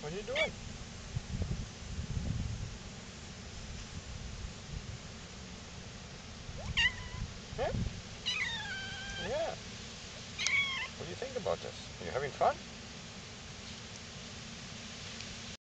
What are you doing? Huh? Yeah. What do you think about this? Are you having fun?